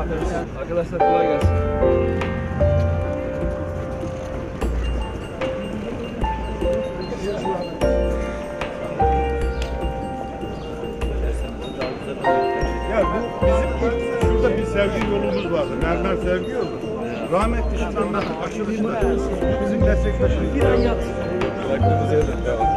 Arkadaşlar kolay gelsin. Ya bu bizim şurada bir sergi yolumuz vardı. Mermer sergi yolu. Rahmetli Şanlar açılışında bizim meslektaşımız bir an yaptı. Aklınızı edin. Devam.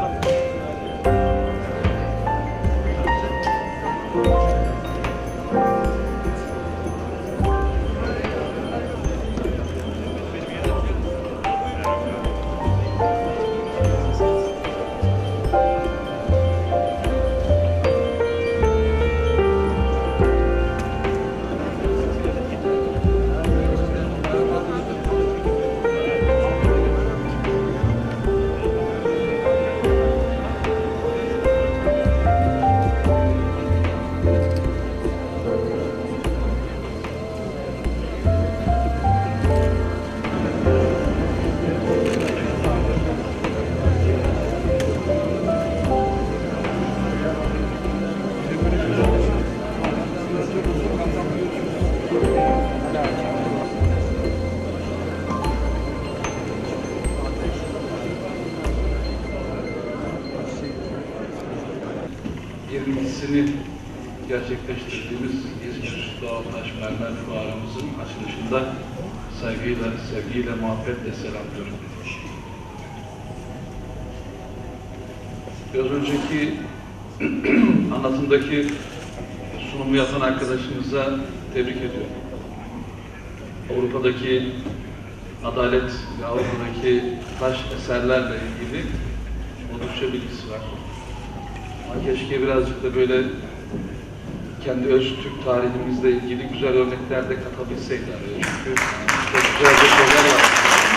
Birincisini gerçekleştirdiğimiz İzmir Doğaltaş Mermer Fuarımızın açılışında sevgiyle, muhabbetle selamlıyorum. Biraz önceki anlatımdaki sunumu yapan arkadaşımıza tebrik ediyorum. Avrupa'daki adalet ve Avrupa'daki taş eserlerle ilgili oldukça bilgisi var. Ama keşke birazcık da böyle kendi öz Türk tarihimizle ilgili güzel örnekler de katabilseydiler. Çünkü çok güzel de şeyler var.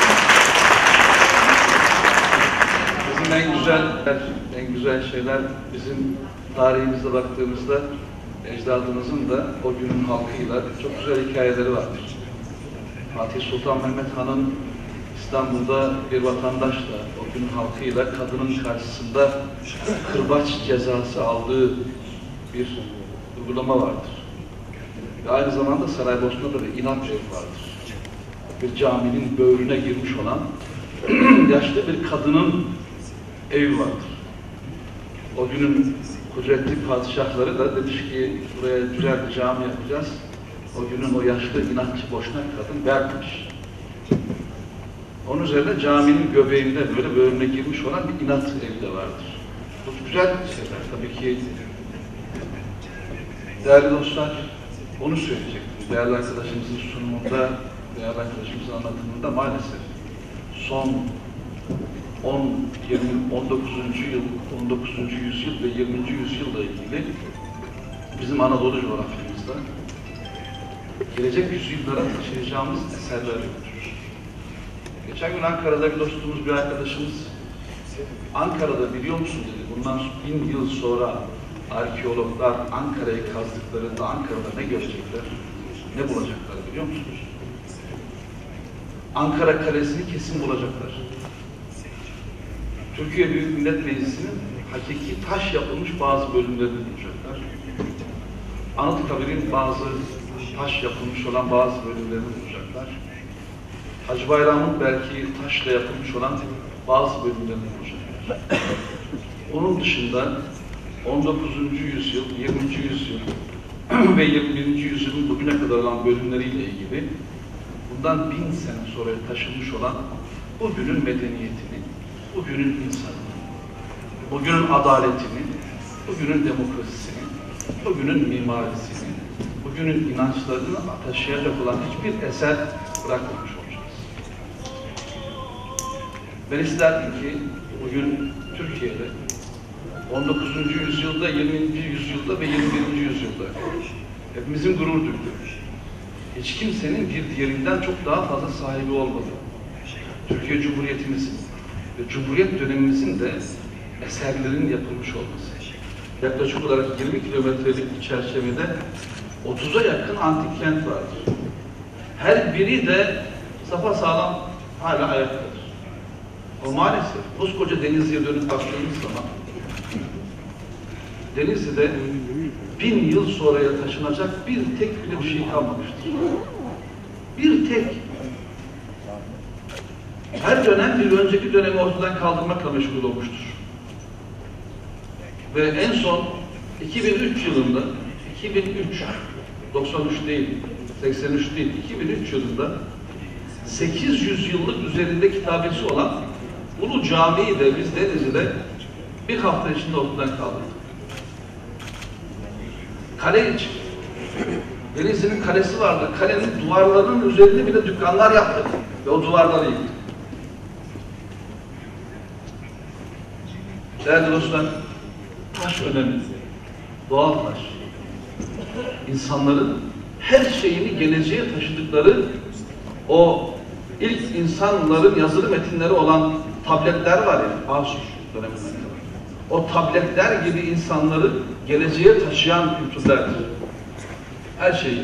Bizim en güzel şeyler bizim tarihimize baktığımızda ecdadımızın da o günün halkıyla çok güzel hikayeleri vardır. Fatih Sultan Mehmet Han'ın İstanbul'da bir vatandaşla, o günün halkıyla kadının karşısında kırbaç cezası aldığı bir uygulama vardır. Ve aynı zamanda Saraybosna'da bir inat evi vardır. Bir caminin böğrüne girmiş olan yaşlı bir kadının evi vardır. O günün kudretli padişahları da demiş ki buraya güzel bir cami yapacağız. O günün o yaşlı inatçı boşnak kadın vermiş. Onun üzerine caminin göbeğinde böyle böğrüne girmiş olan bir inat evi de vardır. Bu güzel şeyler tabii ki. Değerli dostlar, onu söyleyecektim. Değerli arkadaşımızın sunumunda, değerli arkadaşımızın anlatımında maalesef son 19. yüzyıl ve 20. yüzyılla ilgili bizim Anadolu coğrafyamızda gelecek yüzyıllara taşıyacağımız eserler yoktur. Geçen gün Ankara'da bir dostumuz, bir arkadaşımız Ankara'da biliyor musun dedi. Bundan 1000 yıl sonra arkeologlar Ankara'yı kazdıklarında Ankara'da ne görecekler, ne bulacaklar biliyor musunuz? Ankara Kalesi'ni kesin bulacaklar. Türkiye Büyük Millet Meclisi'nin hakiki taş yapılmış bazı bölümlerini bulacaklar. Anıtkabir'in bazı taş yapılmış olan bazı bölümlerini bulacaklar. Hacı Bayram'ın belki taşla yapılmış olan bazı bölümlerini bulacaklar. Onun dışında 19. yüzyıl, 20. yüzyıl ve 21. yüzyılın bugüne kadar olan bölümleriyle ilgili bundan 1000 sene sonra taşınmış olan bugünün medeniyetini, bugünün insanını, bugünün adaletini, bugünün demokrasisini, bugünün mimarisini, bugünün inançlarını taşıyacak olan hiçbir eser bırakmamış olacağız. Ben isterdim ki bugün Türkiye'de 19. yüzyılda, 20. yüzyılda ve 21. yüzyılda hepimizin gurur duyduğu, hiç kimsenin bir diğerinden çok daha fazla sahibi olmadığı Türkiye Cumhuriyetimizin ve Cumhuriyet dönemimizin de eserlerin yapılmış olması. Yaklaşık olarak 20 kilometrelik bir çerçevede 30'a yakın antik kent vardır. Her biri de sapasağlam hala ayaktadır. O maalesef koskoca Denizli'ye dönüp baktığımız zaman Denizli'de 1000 yıl sonraya taşınacak bir tek bile bir şey kalmamıştır. Bir tek. Her dönem bir önceki dönemi ortadan kaldırmakla meşgul olmuştur. Ve en son 2003 yılında, 93 değil, 83 değil, 2003 yılında 800 yıllık üzerinde kitabesi olan Ulu Camii'yi de biz Denizli'de bir hafta içinde ortadan kaldırdık. Kale için. Denizli'nin kalesi vardı. Kalenin duvarlarının üzerinde bile dükkanlar yaptık. Ve o duvarları yıktık. Değerli dostlar, taş önemli. Doğal taş. İnsanların her şeyini geleceğe taşıdıkları o ilk insanların yazılı metinleri olan tabletler var ya, Asur döneminde. O tabletler gibi insanları geleceğe taşıyan kültürlerdir. Her şeyi.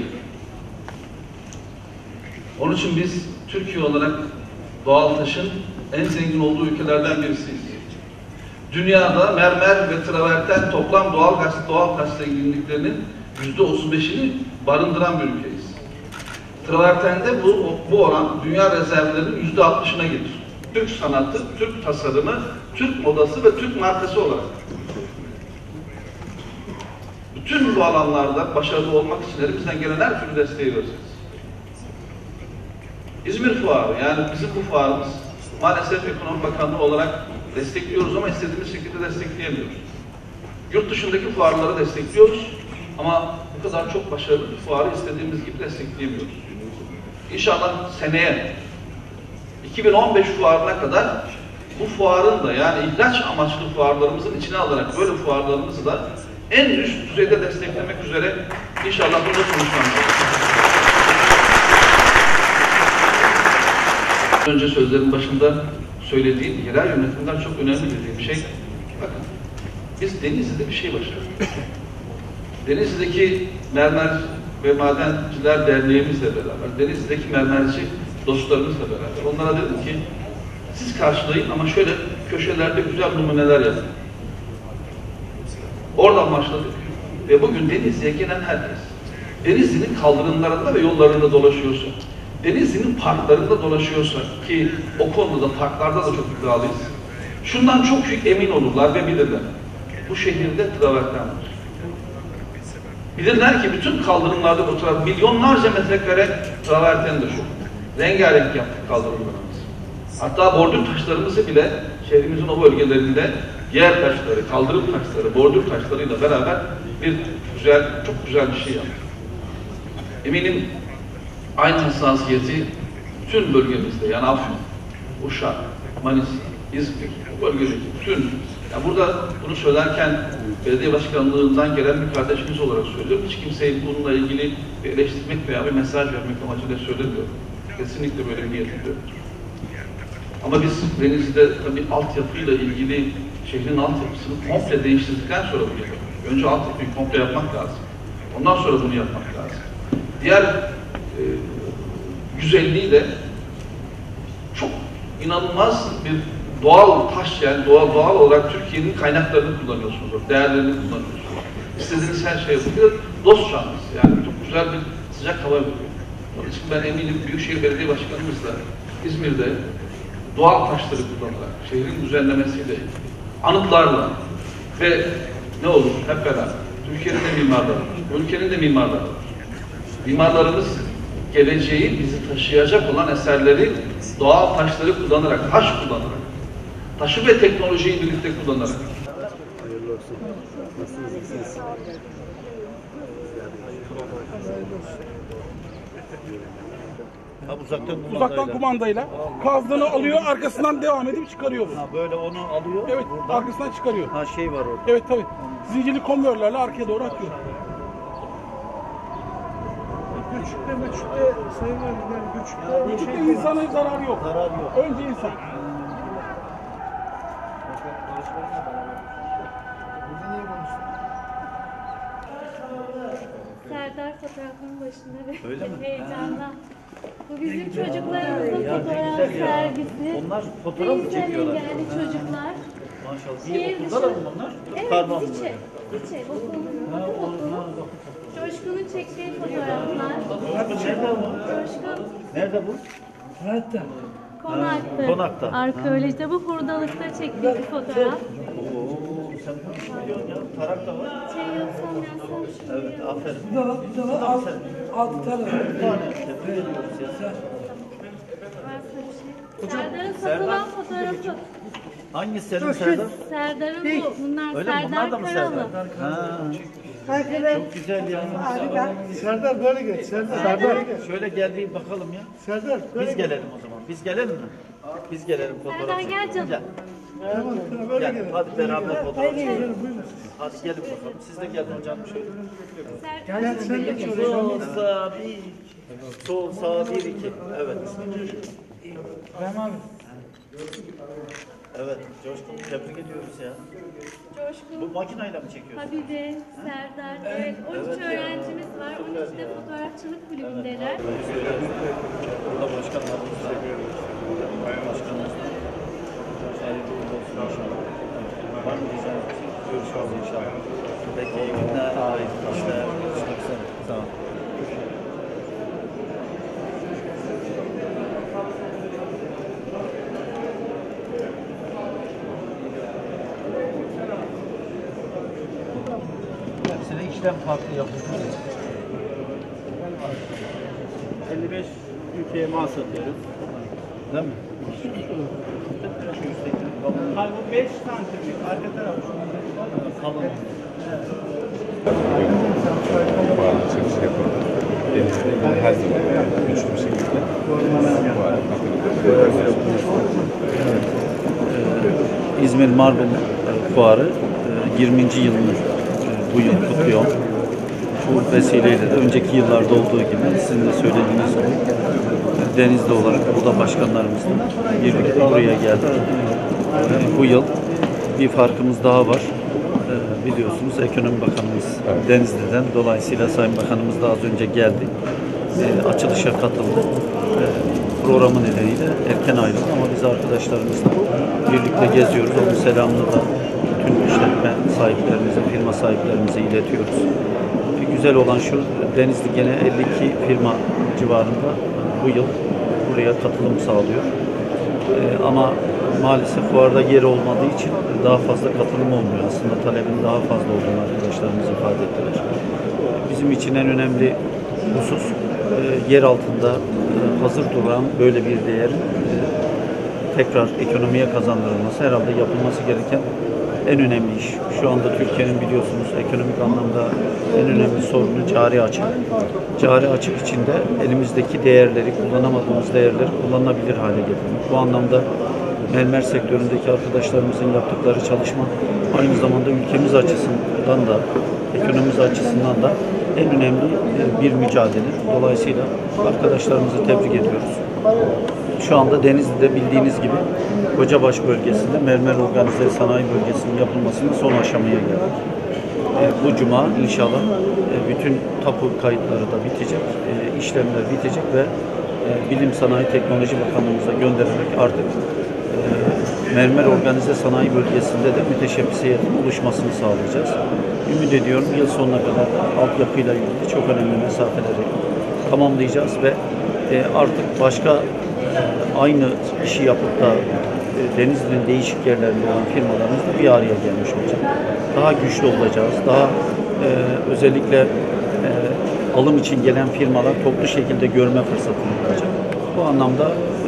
Onun için biz Türkiye olarak doğal taşın en zengin olduğu ülkelerden birisiyiz. Dünyada mermer ve traverten toplam doğal taş zenginliklerinin %35'ini barındıran bir ülkeyiz. Travertende bu oran dünya rezervlerinin %60'ına gelir. Türk sanatı, Türk tasarımı, Türk modası ve Türk markası olarak. Bütün bu alanlarda başarılı olmak için elimizden gelen her türlü desteği vereceğiz. İzmir Fuarı, yani bizim bu fuarımız maalesef Ekonomi Bakanlığı olarak destekliyoruz ama istediğimiz şekilde destekleyemiyoruz. Yurt dışındaki fuarları destekliyoruz ama bu kadar çok başarılı bir fuarı istediğimiz gibi destekleyemiyoruz. İnşallah seneye 2015 fuarına kadar bu fuarın da, yani ihraç amaçlı fuarlarımızın içine alarak böyle fuarlarımızı da en üst düzeyde desteklemek üzere inşallah burada konuşmamız. Önce sözlerin başında söylediğim yerel yönetimden çok önemli dediğim şey, bakın biz Denizli'de bir şey başardık. Denizli'deki Mermer ve Madenciler Derneğimizle beraber, Denizli'deki mermerci dostlarımızla beraber onlara dedim ki siz karşılayın ama şöyle köşelerde güzel numuneler yapın. Oradan başladık ve bugün Denizli'ye gelen herkes Denizli'nin kaldırımlarında ve yollarında dolaşıyorsa, Denizli'nin parklarında dolaşıyorsa ki o konuda da parklarda da çok iddialıyız. Şundan çok büyük emin olurlar ve bilirler. Bu şehirde traverten var. Bilirler ki bütün kaldırımlarda oturan milyonlarca metrekare traverten de şu. Rengarenk yaptık kaldırımlarımızı. Hatta bordür taşlarımızı bile şehrimizin o bölgelerinde yer taşları, kaldırım taşları, bordür taşlarıyla beraber bir güzel, çok güzel bir şey yaptık. Eminim aynı hassasiyeti bütün bölgemizde, yani Afyon, Uşak, Manisa, İzmir, bu bölgedeki bütün, yani burada bunu söylerken belediye başkanlığından gelen bir kardeşimiz olarak söylüyorum. Hiç kimseyi bununla ilgili bir eleştirmek veya bir mesaj vermek amacıyla söylemiyorum. Kesinlikle böyle bir niyetim yok. Ama biz Denizli'de tabii altyapıyla ilgili şehrin altyapısını komple değiştirdikten sonra bunu yapalım. Önce altyapıyı komple yapmak lazım. Ondan sonra bunu yapmak lazım. Diğer güzelliği de çok inanılmaz bir doğal taş, yani doğal olarak Türkiye'nin kaynaklarını kullanıyorsunuz, değerlerini kullanıyorsunuz. İstediğiniz her şey yapıyor. Dost şans, yani çok güzel bir sıcak hava veriyor. Onun için ben eminim Büyükşehir Belediye Başkanımızla İzmir'de doğal taşları kullanarak, şehrin düzenlemesiyle, anıtlarla ve ne olur hep beraber, Türkiye'nin de mimarları var, ülkenin de mimarları var. Mimarlarımız geleceği bizi taşıyacak olan eserleri doğal taşları kullanarak, taş kullanarak, taşı ve teknolojiyi birlikte kullanarak. Hayırlı olsun. Nasılsınız siz? Uzaktan kumandayla kazdığını alıyor, arkasından devam edip çıkarıyor. Ha, böyle onu alıyor. Evet, buradan. arkasından çıkarıyor. Ha, şey var orada. Evet tabii. Zincirli konveyörlerle arkaya doğru atıyor. Küçükte sayı var. Yani Küçükte insana zararı yok. Zarar yok. Önce insan. Serdar fotoğrafının başında ve heyecanla. Bu bizim çocuklarımızın fotoğraf sergisi. Onlar fotoğraf mı çekiyorlar? Yani çocuklar. Maşallah. Şehir Bir okulda da dışı- mı bunlar? Evet, Karma mı Diçe. böyle? Diçe. Okulun Ha, adı o, okul. ha, Coşkun'un çektiği fotoğraflar. nerede bu? Coşkun Nerede bu? Konak'ta. Konak'ta. Arkeolojide bu hurdalıkta çektiği bir fotoğraf. Oo, sen bunu biliyorsun ya. Tarak da var. Şey yapsam yazsam şunu. Evet, aferin. Bir de var alt tane. Bir tane tebrik ediyoruz ya. Varsa bir şey. Serdar'ın satılan fotoğrafı. Hangisi senin Serdar? Serdar'ın bu. Bunlar Öyle mi? Bunlar da Serdar mı Karalı. Serdar? Ha, çok güzel ya. Serdar böyle geç. Serdar böyle geç. Şöyle gel bir bakalım ya. Serdar böyle Biz gelelim o zaman. Biz gelelim mi? Biz gelelim fotoğraf. Serdar gel canım. Gel. Tamam, böyle Gel. gelin. Hadi beraber fotoğraf çekelim. Buyurun. Hadi gelin bakalım. Siz de gelin hocam şöyle. Serdar. Gel sen de şöyle. Sol sağ bir. Sol sağ bir iki. Evet. Evet. Coşkun tebrik ediyoruz ya. Coşkun. Bu makinayla mı çekiyorsun? Habibe, Serdar, evet 13 öğrencimiz var. 13 de fotoğrafçılık kulübündeler. Burada başkanlarımız da. Başkanımız da. Hayırlı uğurlu olsun inşallah. Var mı diyeceğiniz bir şey? Görüşürüz inşallah. Peki iyi günler. Hayırlı işler. Görüşmek üzere. Sağ olun. Hepsine işlem farklı yapılıyor. 55 ülkeye mal satıyoruz. Değil mi? Hayır bu 5 santimlik arka tarafı. Kalın. Bağlı çekiş yapalım. Denizde yine her zaman güçlü bir şekilde İzmir Mardin Fuarı 20. yılını bu yıl kutluyor. Bu vesileyle de önceki yıllarda olduğu gibi sizin de söylediğiniz gibi Denizli olarak burada başkanlarımızla birlikte buraya geldik. Bu yıl bir farkımız daha var. Biliyorsunuz Ekonomi Bakanımız Denizli'den, dolayısıyla Sayın Bakanımız da az önce geldi. Açılışa katıldı. Programı nedeniyle erken ayrıldı ama biz arkadaşlarımızla birlikte geziyoruz. Onun selamını da bütün işletme sahiplerimize, firma sahiplerimize iletiyoruz. Güzel olan şu, Denizli gene 52 firma civarında bu yıl buraya katılım sağlıyor. Ama maalesef fuarda yer olmadığı için daha fazla katılım olmuyor. Aslında talebin daha fazla olduğunu arkadaşlarımız ifade ettiler. Bizim için en önemli husus yer altında hazır duran böyle bir değerin tekrar ekonomiye kazandırılması, herhalde yapılması gereken en önemli iş. Şu anda Türkiye'nin biliyorsunuz ekonomik anlamda en önemli sorunu cari açık. Cari açık içinde elimizdeki değerleri, kullanamadığımız değerleri kullanılabilir hale getirmek. Bu anlamda mermer sektöründeki arkadaşlarımızın yaptıkları çalışma aynı zamanda ülkemiz açısından da, ekonomimiz açısından da en önemli bir mücadele. Dolayısıyla arkadaşlarımızı tebrik ediyoruz. Şu anda Denizli'de bildiğiniz gibi Kocabaş bölgesinde mermer organize sanayi bölgesinin yapılmasının son aşamaya geldik. Bu cuma inşallah bütün tapu kayıtları da bitecek, işlemler bitecek ve Bilim Sanayi Teknoloji Bakanlığımıza göndererek artık mermer organize sanayi bölgesinde de müteşebbisiyetin oluşmasını sağlayacağız. Ümit ediyorum yıl sonuna kadar altyapıyla ilgili çok önemli mesafeleri tamamlayacağız ve artık başka aynı işi yapıp da Denizli'nin değişik yerlerinde olan firmalarımızla bir araya gelmiş olacak. Daha güçlü olacağız. Daha özellikle alım için gelen firmalar toplu şekilde görme fırsatını bulacak. Bu anlamda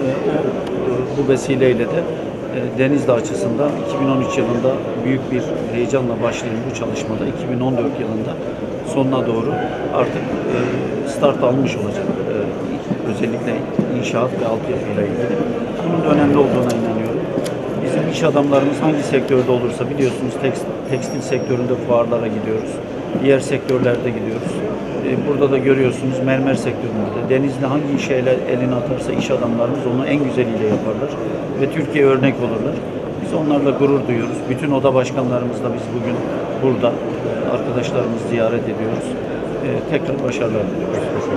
bu vesileyle de Denizli açısından 2013 yılında büyük bir heyecanla başlayan bu çalışmada 2014 yılında sonuna doğru artık start almış olacak. Özellikle inşaat ve altyapıyla ilgili. Bunun da önemli olduğuna inanıyorum. Bizim iş adamlarımız hangi sektörde olursa biliyorsunuz tekstil sektöründe fuarlara gidiyoruz. Diğer sektörlerde gidiyoruz. Burada da görüyorsunuz mermer sektöründe de. Denizli hangi işe elini atarsa iş adamlarımız onu en güzeliyle yaparlar. Ve Türkiye örnek olurlar. Biz onlarla gurur duyuyoruz. Bütün oda başkanlarımızla biz bugün burada arkadaşlarımızı ziyaret ediyoruz. Tekrar başarılar diliyoruz.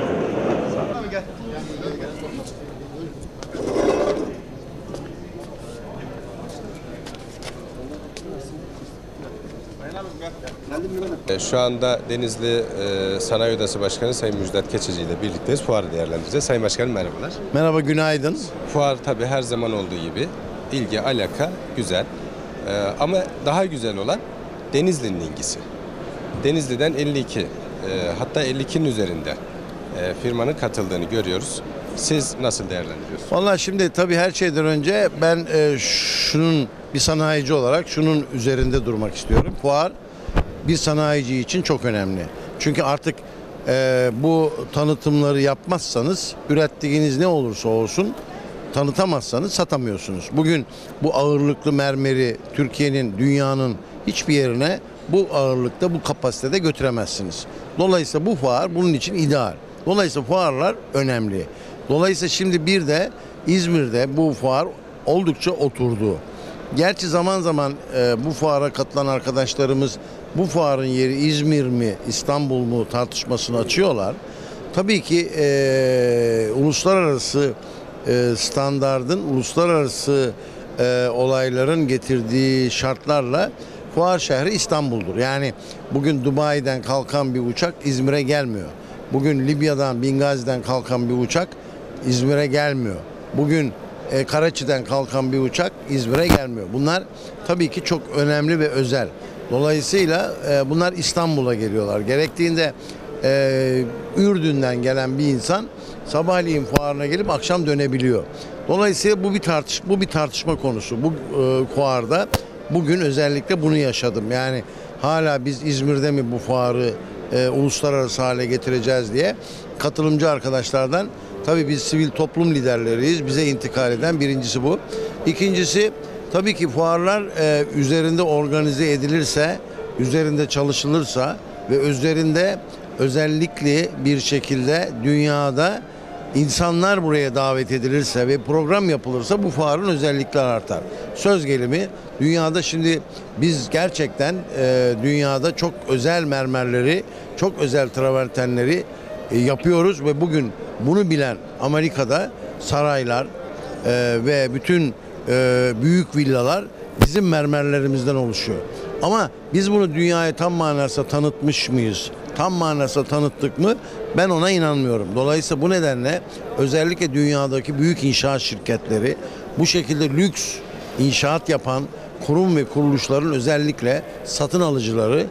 Şu anda Denizli Sanayi Odası Başkanı Sayın Müjdat Keçici ile birlikteyiz. Fuarı değerlendireceğiz. Sayın Başkanım merhabalar. Merhaba, günaydın. Fuar tabii her zaman olduğu gibi ilgi, alaka güzel. Ama daha güzel olan Denizli'nin ilgisi. Denizli'den 52, hatta 52'nin üzerinde firmanın katıldığını görüyoruz. Siz nasıl değerlendiriyorsunuz? Vallahi şimdi tabii her şeyden önce ben şunun bir sanayici olarak şunun üzerinde durmak istiyorum. Fuar bir sanayici için çok önemli. Çünkü artık bu tanıtımları yapmazsanız, ürettiğiniz ne olursa olsun tanıtamazsanız satamıyorsunuz. Bugün bu ağırlıklı mermeri Türkiye'nin, dünyanın hiçbir yerine bu ağırlıkta, bu kapasitede götüremezsiniz. Dolayısıyla bu fuar bunun için ideal. Dolayısıyla fuarlar önemli. Dolayısıyla şimdi bir de İzmir'de bu fuar oldukça oturdu. Gerçi zaman zaman bu fuara katılan arkadaşlarımız bu fuarın yeri İzmir mi, İstanbul mu tartışmasını açıyorlar. Tabii ki uluslararası standardın, uluslararası olayların getirdiği şartlarla fuar şehri İstanbul'dur. Yani bugün Dubai'den kalkan bir uçak İzmir'e gelmiyor. Bugün Libya'dan, Bingazi'den kalkan bir uçak İzmir'e gelmiyor. Bugün Karaçi'den kalkan bir uçak İzmir'e gelmiyor. Bunlar tabii ki çok önemli ve özel. Dolayısıyla bunlar İstanbul'a geliyorlar. Gerektiğinde Ürdün'den gelen bir insan sabahleyin fuarına gelip akşam dönebiliyor. Dolayısıyla bu bir tartışma konusu. Bu fuarda bugün özellikle bunu yaşadım. Yani hala biz İzmir'de mi bu fuarı uluslararası hale getireceğiz diye katılımcı arkadaşlardan, tabii biz sivil toplum liderleriyiz. Bize intikal eden birincisi bu. İkincisi tabii ki fuarlar üzerinde organize edilirse, üzerinde çalışılırsa ve üzerinde özellikle bir şekilde dünyada insanlar buraya davet edilirse ve program yapılırsa bu fuarın özellikleri artar. Söz gelimi dünyada şimdi biz gerçekten dünyada çok özel mermerleri, çok özel travertenleri yapıyoruz ve bugün bunu bilen Amerika'da saraylar ve bütün büyük villalar bizim mermerlerimizden oluşuyor. Ama biz bunu dünyaya tam manasıyla tanıtmış mıyız? Tam manasıyla tanıttık mı? Ben ona inanmıyorum. Dolayısıyla bu nedenle özellikle dünyadaki büyük inşaat şirketleri, bu şekilde lüks inşaat yapan kurum ve kuruluşların özellikle satın alıcıları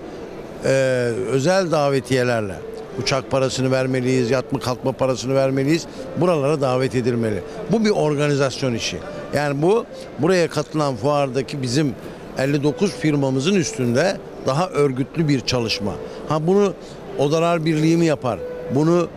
özel davetiyelerle uçak parasını vermeliyiz, yatma kalkma parasını vermeliyiz. Buralara davet edilmeli. Bu bir organizasyon işi. Yani buraya katılan fuardaki bizim 59 firmamızın üstünde daha örgütlü bir çalışma. Bunu Odalar Birliği mi yapar? Bunu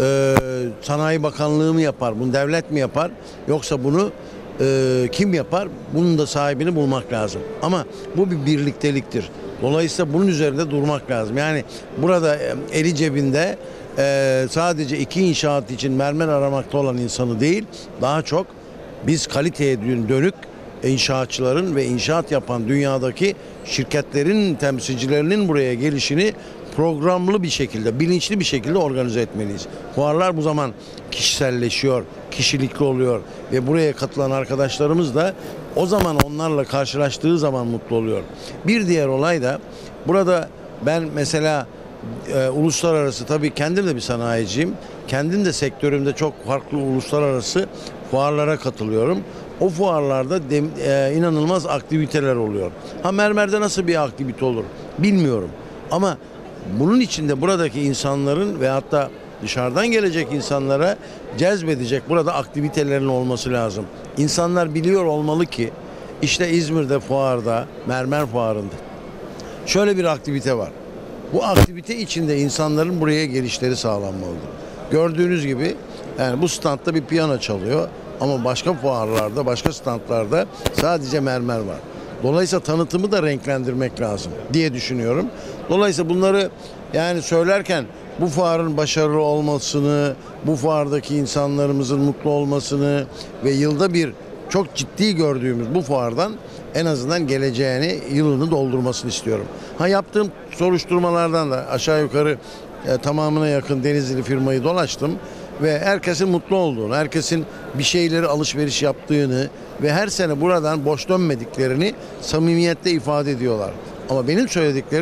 Sanayi Bakanlığı mı yapar? Bunu devlet mi yapar? Yoksa bunu kim yapar? Bunun da sahibini bulmak lazım. Ama bu bir birlikteliktir. Dolayısıyla bunun üzerinde durmak lazım. Yani burada eli cebinde sadece iki inşaat için mermer aramakta olan insanı değil, daha çok biz kaliteye dönük inşaatçıların ve inşaat yapan dünyadaki şirketlerin temsilcilerinin buraya gelişini programlı bir şekilde, bilinçli bir şekilde organize etmeliyiz. Fuarlar bu zaman kişiselleşiyor, kişilikli oluyor ve buraya katılan arkadaşlarımız da o zaman onlarla karşılaştığı zaman mutlu oluyor. Bir diğer olay da burada ben mesela uluslararası, tabii kendim de bir sanayiciyim. Kendim de sektörümde çok farklı uluslararası fuarlara katılıyorum. O fuarlarda inanılmaz aktiviteler oluyor. Mermerde nasıl bir aktivite olur bilmiyorum. Ama bunun içinde buradaki insanların ve hatta dışarıdan gelecek insanlara cezbedecek burada aktivitelerin olması lazım. İnsanlar biliyor olmalı ki işte İzmir'de fuarda, mermer fuarında şöyle bir aktivite var. Bu aktivite içinde insanların buraya gelişleri sağlanmalıdır. Gördüğünüz gibi yani bu standta bir piyano çalıyor ama başka fuarlarda, başka standlarda sadece mermer var. Dolayısıyla tanıtımı da renklendirmek lazım diye düşünüyorum. Dolayısıyla bunları yani söylerken bu fuarın başarılı olmasını, bu fuardaki insanlarımızın mutlu olmasını ve yılda bir çok ciddi gördüğümüz bu fuardan en azından geleceğini, yılını doldurmasını istiyorum. Yaptığım soruşturmalardan da aşağı yukarı tamamına yakın Denizli firmayı dolaştım ve herkesin mutlu olduğunu, herkesin bir şeyleri alışveriş yaptığını ve her sene buradan boş dönmediklerini samimiyetle ifade ediyorlar. Ama benim söylediklerim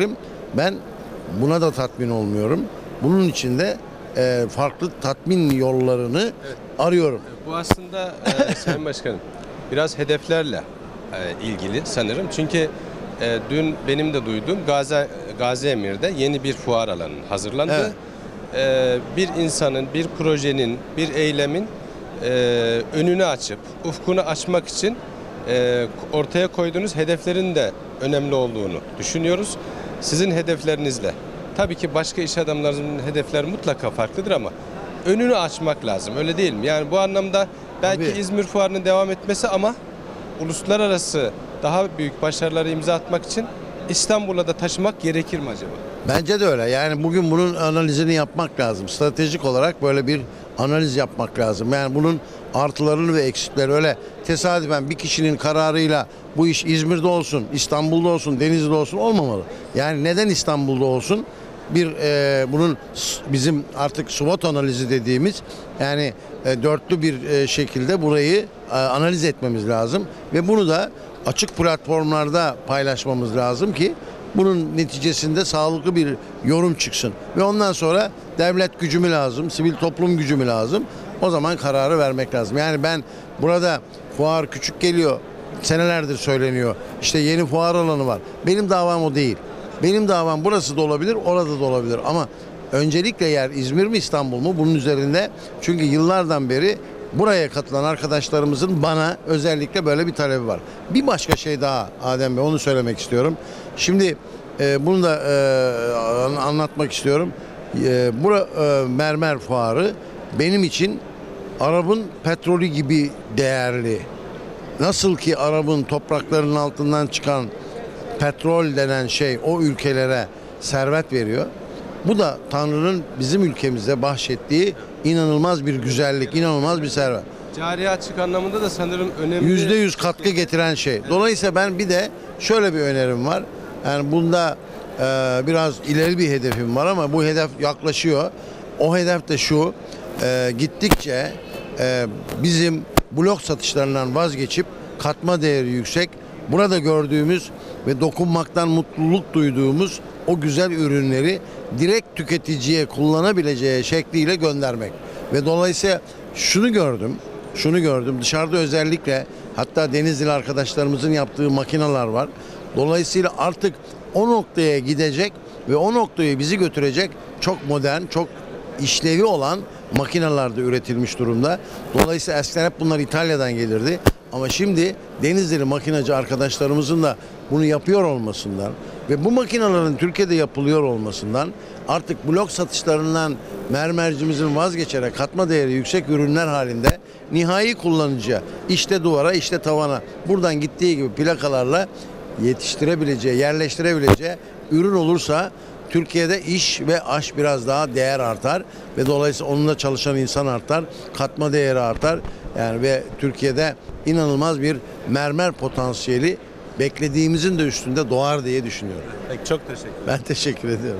Ben buna da tatmin olmuyorum. Bunun için de farklı tatmin yollarını arıyorum. Bu aslında Sayın Başkanım biraz hedeflerle ilgili sanırım. Çünkü dün benim de duyduğum Gazi Emir'de yeni bir fuar alanı hazırlandı. Bir insanın, bir projenin, bir eylemin önünü açıp ufkunu açmak için ortaya koyduğunuz hedeflerin de önemli olduğunu düşünüyoruz. Sizin hedeflerinizle. Tabii ki başka iş adamlarının hedefleri mutlaka farklıdır ama önünü açmak lazım. Öyle değil mi? Yani bu anlamda belki Tabii. İzmir Fuarı'nın devam etmesi ama uluslararası daha büyük başarılara imza atmak için İstanbul'a da taşımak gerekir mi acaba? Bence de öyle. Yani bugün bunun analizini yapmak lazım. Stratejik olarak böyle bir analiz yapmak lazım. Yani bunun artılarını ve eksikleri öyle tesadüfen bir kişinin kararıyla bu iş İzmir'de olsun, İstanbul'da olsun, Denizli'de olsun olmamalı. Yani neden İstanbul'da olsun? Bunun bizim artık SWOT analizi dediğimiz yani dörtlü bir şekilde burayı analiz etmemiz lazım ve bunu da açık platformlarda paylaşmamız lazım ki bunun neticesinde sağlıklı bir yorum çıksın. Ve ondan sonra devlet gücü mü lazım, sivil toplum gücü mü lazım? O zaman kararı vermek lazım. Yani ben burada fuar küçük geliyor, senelerdir söyleniyor. İşte yeni fuar alanı var. Benim davam o değil. Benim davam burası da olabilir, orada da olabilir. Ama öncelikle yer İzmir mi İstanbul mu bunun üzerinde. Çünkü yıllardan beri buraya katılan arkadaşlarımızın bana özellikle böyle bir talebi var. Bir başka şey daha Adem Bey, onu söylemek istiyorum. Şimdi bunu da anlatmak istiyorum. Mermer Fuarı benim için Arap'ın petrolü gibi değerli. Nasıl ki Arap'ın topraklarının altından çıkan petrol denen şey o ülkelere servet veriyor. Bu da Tanrı'nın bizim ülkemize bahşettiği inanılmaz bir güzellik, inanılmaz bir servet. Cari açık anlamında da sanırım önemli. %100 katkı getiren şey. Dolayısıyla ben bir de şöyle bir önerim var. Yani bunda biraz ileri bir hedefim var ama bu hedef yaklaşıyor. O hedef de şu. Gittikçe bizim blok satışlarından vazgeçip katma değeri yüksek, burada gördüğümüz ve dokunmaktan mutluluk duyduğumuz o güzel ürünleri direkt tüketiciye kullanabileceği şekliyle göndermek. Ve dolayısıyla şunu gördüm. Dışarıda özellikle hatta Denizli arkadaşlarımızın yaptığı makineler var. Dolayısıyla artık o noktaya gidecek ve o noktaya bizi götürecek çok modern, çok işlevi olan makineler de üretilmiş durumda. Dolayısıyla eskiden hep bunlar İtalya'dan gelirdi. Ama şimdi Denizli makinacı arkadaşlarımızın da bunu yapıyor olmasından ve bu makinelerin Türkiye'de yapılıyor olmasından artık blok satışlarından mermercimizin vazgeçerek katma değeri yüksek ürünler halinde nihai kullanıcıya, işte duvara, işte tavana buradan gittiği gibi plakalarla yetiştirebileceği, yerleştirebileceği ürün olursa Türkiye'de iş ve aş biraz daha değer artar ve dolayısıyla onunla çalışan insan artar, katma değeri artar. Yani ve Türkiye'de inanılmaz bir mermer potansiyeli beklediğimizin de üstünde doğar diye düşünüyorum. Peki, çok teşekkür ederim. Ben teşekkür ediyorum.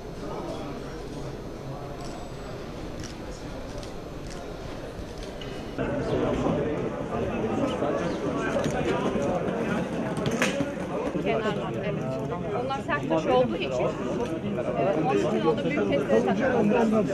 Kenarlar, evet. Onlar sert taş olduğu için onun için onu büyük testere takalım.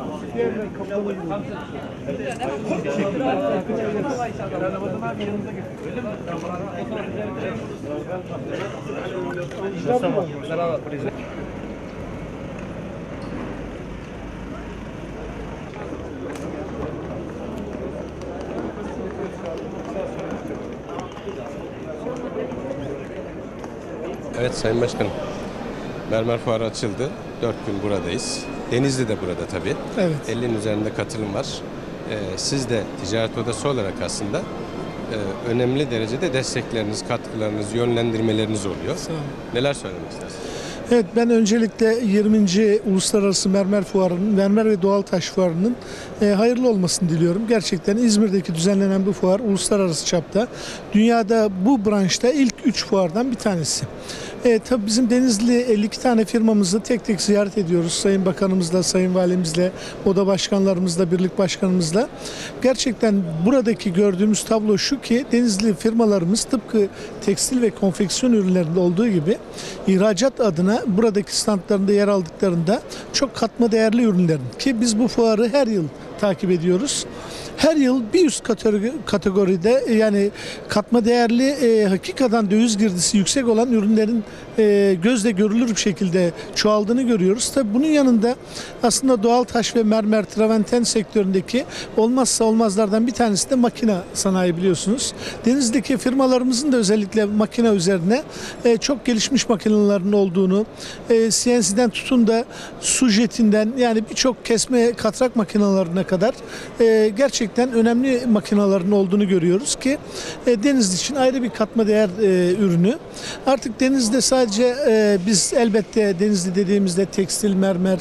Evet Sayın Başkanım, Mermer Fuarı açıldı. 4 gün buradayız. Denizli de burada tabii. Evet. 50'nin üzerinde katılım var. Siz de ticaret odası olarak aslında önemli derecede destekleriniz, katkılarınız, yönlendirmeleriniz oluyor. Sağ olun. Neler söylemek istersiniz? Evet, ben öncelikle 20. Uluslararası Mermer Fuarı'nın, Mermer ve Doğal Taş Fuarı'nın hayırlı olmasını diliyorum. Gerçekten İzmir'deki düzenlenen bu fuar uluslararası çapta dünyada bu branşta ilk 3 fuardan bir tanesi. Tabii bizim Denizli 52 tane firmamızı tek tek ziyaret ediyoruz. Sayın Bakanımızla, Sayın Valimizle, oda başkanlarımızla, birlik başkanımızla. Gerçekten buradaki gördüğümüz tablo şu ki Denizli firmalarımız tıpkı tekstil ve konfeksiyon ürünlerinde olduğu gibi ihracat adına buradaki standlarında yer aldıklarında çok katma değerli ürünlerin ki biz bu fuarı her yıl takip ediyoruz. Her yıl bir üst kategoride yani katma değerli hakikaten döviz girdisi yüksek olan ürünlerin gözle görülür bir şekilde çoğaldığını görüyoruz. Tabii bunun yanında aslında doğal taş ve mermer traverten sektöründeki olmazsa olmazlardan bir tanesi de makine sanayi biliyorsunuz. Denizli'deki firmalarımızın da özellikle makine üzerine çok gelişmiş makinelerin olduğunu, CNC'den tutun da su jetinden yani birçok kesme katrak makinelerine kadar gerçekten önemli makinelerin olduğunu görüyoruz ki Denizli için ayrı bir katma değer ürünü. Artık Denizli'de sadece biz elbette Denizli dediğimizde tekstil, mermer,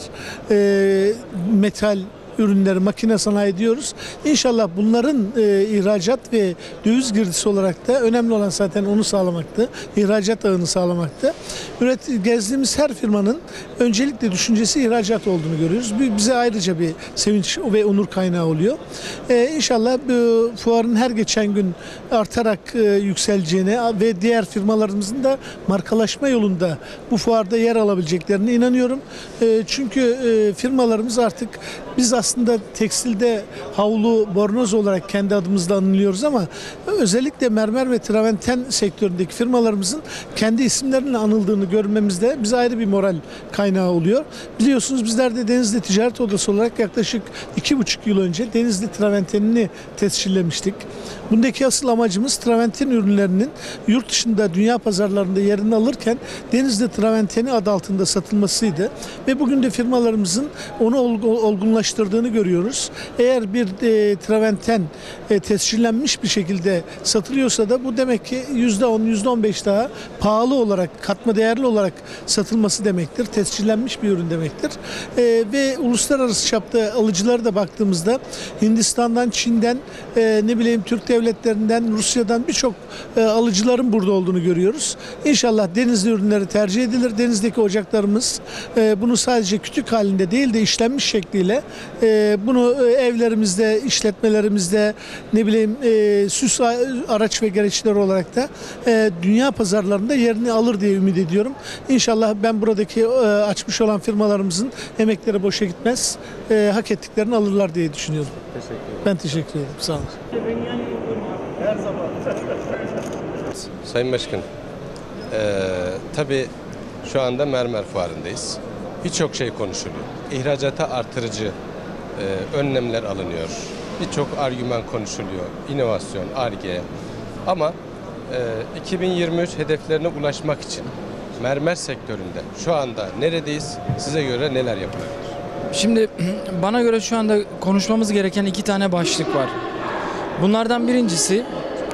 metal ürünleri, makine sanayi diyoruz. İnşallah bunların ihracat ve döviz girdisi olarak da önemli olan zaten onu sağlamaktı. İhracat ağını sağlamaktı. Gezdiğimiz her firmanın öncelikle düşüncesi ihracat olduğunu görüyoruz. Bize ayrıca bir sevinç ve onur kaynağı oluyor. İnşallah bu fuarın her geçen gün artarak yükseleceğine ve diğer firmalarımızın da markalaşma yolunda bu fuarda yer alabileceklerine inanıyorum. Çünkü firmalarımız artık biz aslında tekstilde havlu, bornoz olarak kendi adımızla anılıyoruz ama özellikle mermer ve traverten sektöründeki firmalarımızın kendi isimlerinin anıldığını görmemizde bize ayrı bir moral kaynağı oluyor. Biliyorsunuz bizler de Denizli Ticaret Odası olarak yaklaşık 2,5 yıl önce Denizli travertenini tescillemiştik. Bundaki asıl amacımız traverten ürünlerinin yurt dışında dünya pazarlarında yerini alırken Denizli traverteni adı altında satılmasıydı. Ve bugün de firmalarımızın onu olgunlaştırdığını görüyoruz. Eğer bir traverten tescillenmiş bir şekilde satılıyorsa da bu demek ki %10, %15 daha pahalı olarak, katma değerli olarak satılması demektir. Tescillenmiş bir ürün demektir. Ve uluslararası çapta alıcılara da baktığımızda Hindistan'dan, Çin'den, Türk devletlerinden, Rusya'dan birçok alıcıların burada olduğunu görüyoruz. İnşallah Denizli ürünleri tercih edilir. Denizli'deki ocaklarımız bunu sadece kütük halinde değil de işlenmiş şekliyle bunu evlerimizde, işletmelerimizde süs araç ve gereçler olarak da dünya pazarlarında yerini alır diye ümit ediyorum. İnşallah ben buradaki açmış olan firmalarımızın emekleri boşa gitmez. Hak ettiklerini alırlar diye düşünüyorum. Teşekkür ederim. Ben teşekkür ederim. Sağ olun. Sayın Başkanım, tabii şu anda mermer fuarındayız. Birçok şey konuşuluyor. İhracata artırıcı önlemler alınıyor. Birçok argüman konuşuluyor. İnovasyon, Ar-Ge. Ama 2023 hedeflerine ulaşmak için mermer sektöründe şu anda neredeyiz? Size göre neler yapılıyor? Şimdi bana göre şu anda konuşmamız gereken 2 tane başlık var. Bunlardan birincisi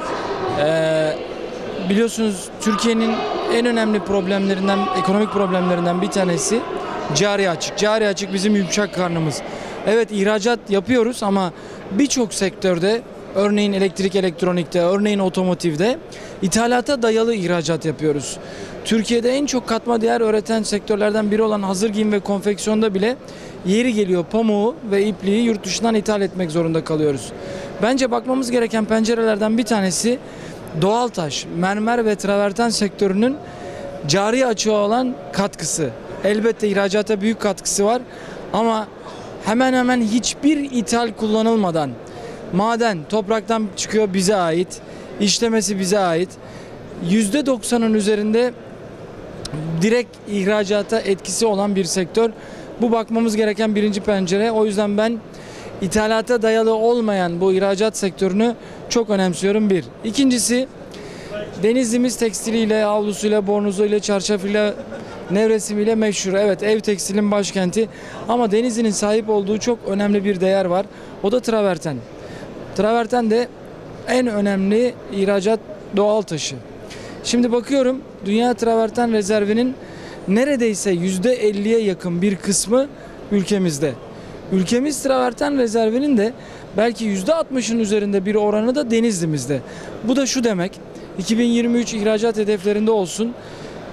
biliyorsunuz Türkiye'nin en önemli problemlerinden, ekonomik problemlerinden bir tanesi cari açık. Cari açık bizim yumuşak karnımız. Evet ihracat yapıyoruz ama birçok sektörde örneğin elektrik elektronikte, örneğin otomotivde ithalata dayalı ihracat yapıyoruz. Türkiye'de en çok katma değer üreten sektörlerden biri olan hazır giyim ve konfeksiyonda bile yeri geliyor pamuğu ve ipliği yurt dışından ithal etmek zorunda kalıyoruz. Bence bakmamız gereken pencerelerden bir tanesi doğal taş, mermer ve traverten sektörünün cari açığa olan katkısı. Elbette ihracata büyük katkısı var ama hemen hemen hiçbir ithal kullanılmadan maden topraktan çıkıyor bize ait, işlemesi bize ait. %90'ın üzerinde direkt ihracata etkisi olan bir sektör. Bu bakmamız gereken birinci pencere. O yüzden ben ithalata dayalı olmayan bu ihracat sektörünü çok önemsiyorum bir. İkincisi Denizli'miz tekstiliyle, havlusuyla, bornozuyla, çarşafıyla, nevresimiyle meşhur. Evet ev tekstilin başkenti ama Denizli'nin sahip olduğu çok önemli bir değer var. O da traverten. Traverten de en önemli ihracat doğal taşı. Şimdi bakıyorum dünya traverten rezervinin neredeyse %50'ye yakın bir kısmı ülkemizde. Ülkemiz traverten rezervinin de belki %60'ın üzerinde bir oranı da Denizli'mizde. Bu da şu demek, 2023 ihracat hedeflerinde olsun,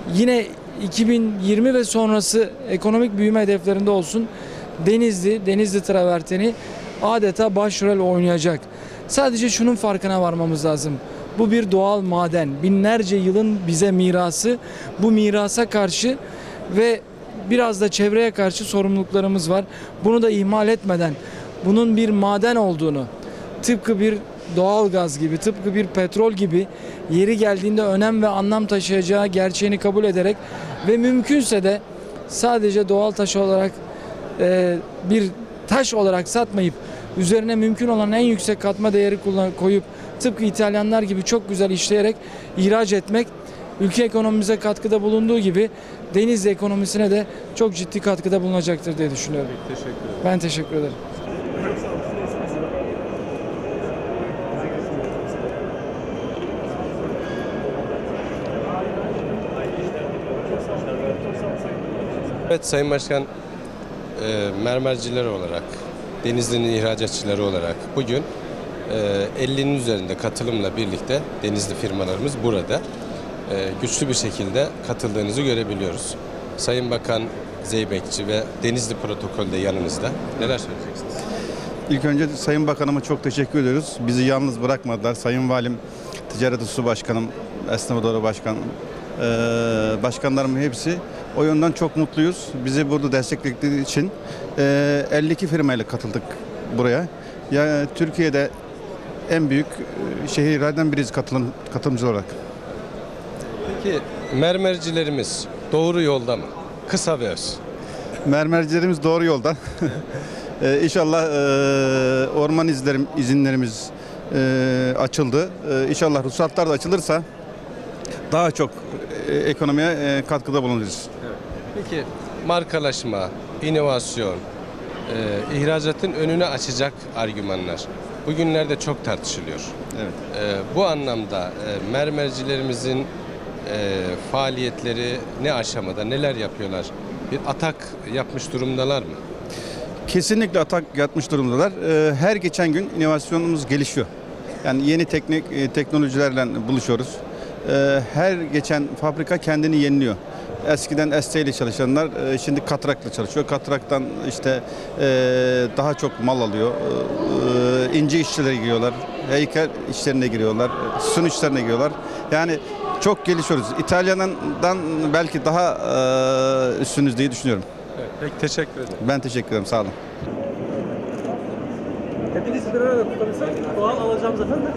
yine 2020 ve sonrası ekonomik büyüme hedeflerinde olsun Denizli traverteni adeta başrol oynayacak. Sadece şunun farkına varmamız lazım. Bu bir doğal maden. Binlerce yılın bize mirası. Bu mirasa karşı ve biraz da çevreye karşı sorumluluklarımız var. Bunu da ihmal etmeden bunun bir maden olduğunu, tıpkı bir doğal gaz gibi, tıpkı bir petrol gibi yeri geldiğinde önem ve anlam taşıyacağı gerçeğini kabul ederek ve mümkünse de sadece doğal taş olarak bir taş olarak satmayıp üzerine mümkün olan en yüksek katma değeri koyup tıpkı İtalyanlar gibi çok güzel işleyerek ihraç etmek ülke ekonomimize katkıda bulunduğu gibi Denizli ekonomisine de çok ciddi katkıda bulunacaktır diye düşünüyorum. Teşekkür ederim. Ben teşekkür ederim. Evet Sayın Başkan, mermerciler olarak, Denizli'nin ihracatçıları olarak bugün 50'nin üzerinde katılımla birlikte Denizli firmalarımız burada güçlü bir şekilde katıldığınızı görebiliyoruz. Sayın Bakan Zeybekçi ve Denizli protokolde yanınızda. Neler söyleyeceksiniz? İlk önce Sayın Bakanıma çok teşekkür ediyoruz. Bizi yalnız bırakmadılar. Sayın Valim, Ticaret Odası Başkanım, Esnaf Odaları Başkanım, başkanlarımın hepsi o yönden çok mutluyuz. Bizi burada destekledikleri için 52 firmayla katıldık buraya. Ya Türkiye'de en büyük şehirlerden biriyiz katılımcı olarak. Peki mermercilerimiz doğru yolda mı? Kısa ve öz. Mermercilerimiz doğru yolda. İnşallah orman izinlerimiz açıldı. İnşallah ruhsatlar da açılırsa daha çok ekonomiye katkıda bulunacağız. Evet. Peki markalaşma, inovasyon, ihracatın önünü açacak argümanlar bugünlerde çok tartışılıyor. Evet. Bu anlamda mermercilerimizin faaliyetleri ne aşamada, neler yapıyorlar? Bir atak yapmış durumdalar mı? Kesinlikle atak yapmış durumdalar. Her geçen gün inovasyonumuz gelişiyor. Yani yeni teknolojilerle buluşuyoruz. Her geçen fabrika kendini yeniliyor. Eskiden ST ile çalışanlar şimdi katrakla çalışıyor. Katraktan işte daha çok mal alıyor. İnce işçilere giriyorlar. Heykel işlerine giriyorlar. Sütun işlerine giriyorlar. Yani çok gelişiyoruz. İtalyan'dan belki daha üstünüz diye düşünüyorum. Evet, peki teşekkür ederim. Ben teşekkür ederim. Sağ olun. Hepiniz bir arada tutulursak doğal alacağım zaten de.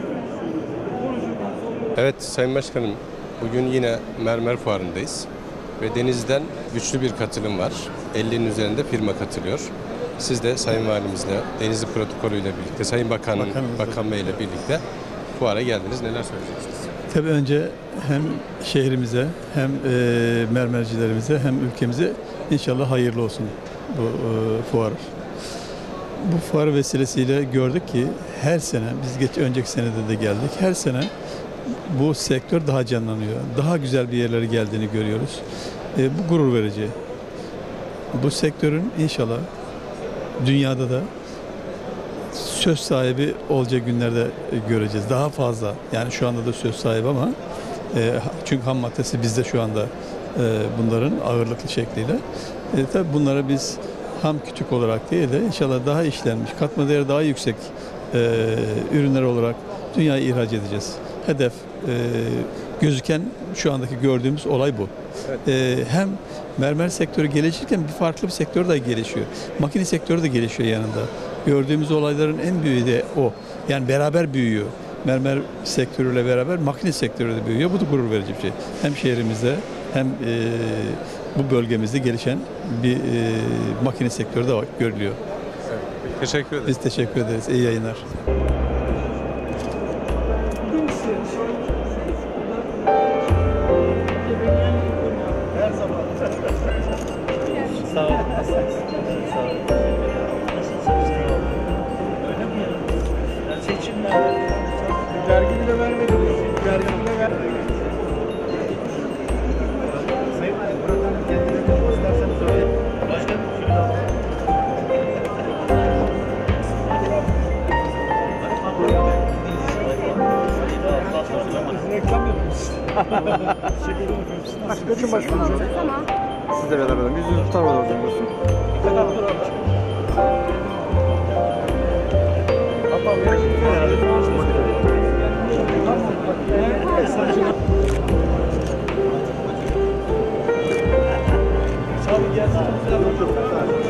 Evet Sayın Başkanım, bugün yine mermer fuarındayız ve Denizli'den güçlü bir katılım var. 50'nin üzerinde firma katılıyor. Siz de Sayın Valimizle, Denizli protokolüyle birlikte, Sayın Bakan Bey ile birlikte fuara geldiniz. Neler söyleyeceksiniz? Tabii önce hem şehrimize hem mermercilerimize hem ülkemize inşallah hayırlı olsun bu fuar. Bu fuar vesilesiyle gördük ki her sene, biz önceki senede de geldik, her sene bu sektör daha canlanıyor. Daha güzel bir yerlere geldiğini görüyoruz. Bu gurur verici. Bu sektörün inşallah dünyada da söz sahibi olacağı günlerde göreceğiz. Daha fazla. Yani şu anda da söz sahibi ama çünkü ham maddesi bizde şu anda bunların ağırlıklı şekliyle. Tabii bunlara biz ham kütük olarak değil de inşallah daha işlenmiş, katma değeri daha yüksek ürünler olarak dünyaya ihraç edeceğiz. Hedef gözüken şu andaki gördüğümüz olay bu. Evet. Hem mermer sektörü gelişirken bir farklı bir sektör de gelişiyor. Makine sektörü de gelişiyor yanında. Gördüğümüz olayların en büyüğü de o. Yani beraber büyüyor. Mermer sektörüyle beraber makine sektörü de büyüyor. Bu da gurur verici bir şey. Hem şehrimizde hem bu bölgemizde gelişen bir makine sektörü de görülüyor. Evet. Teşekkür ederiz. Biz teşekkür ederiz. İyi yayınlar. Sağ olun. Seçimlerde vergi bile vermedi. Vergi bile vermedi. Sayın Bakanım kendine konuşmak isterseniz öyle. Başkanım şöyle reklam yapıyoruz. Geçin başkanım. Tamam. Siz de beraber olun. Yüzünüzü tutar orada diyorsun. Sağ olun.